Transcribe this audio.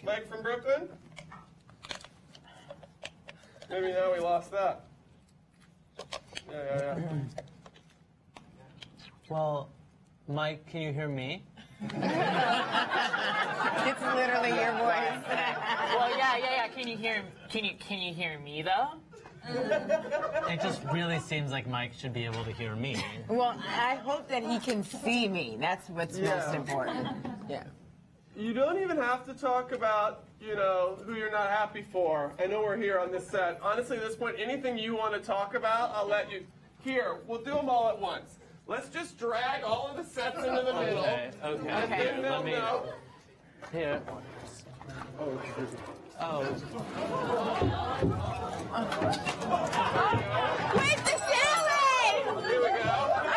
Mike from Brooklyn? Maybe now we lost that. Yeah. Well, Mike, can you hear me? It's literally your voice. Well, yeah. Can you hear me though? It just really seems like Mike should be able to hear me. Well, I hope that he can see me. That's what's most important. Yeah. You don't even have to talk about, who you're not happy for. I know we're here on this set. Honestly, at this point, anything you want to talk about, I'll let you. Here, we'll do them all at once. Let's just drag all of the sets into the middle. Okay. And then they'll know. Here. Oh. Where's the ceiling? Here we go.